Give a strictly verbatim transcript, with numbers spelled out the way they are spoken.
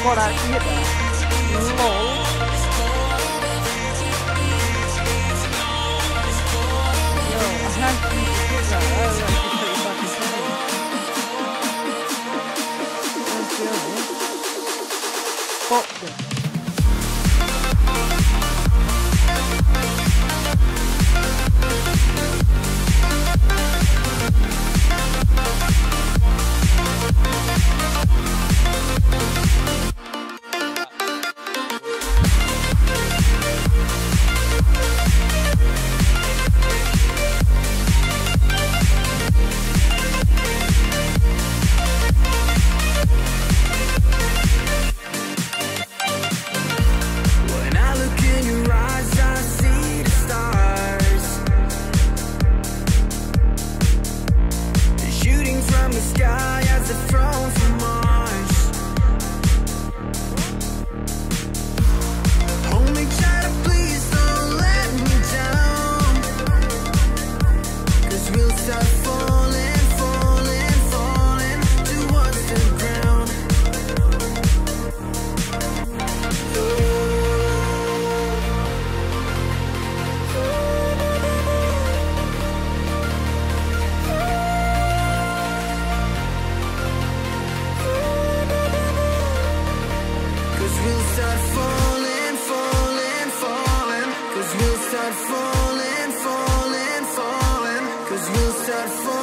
What I get that. Lol. Yo, I have to get that. I like to put it back in time. Let's go. Fuck them. Falling, falling, falling, 'cause we'll start falling.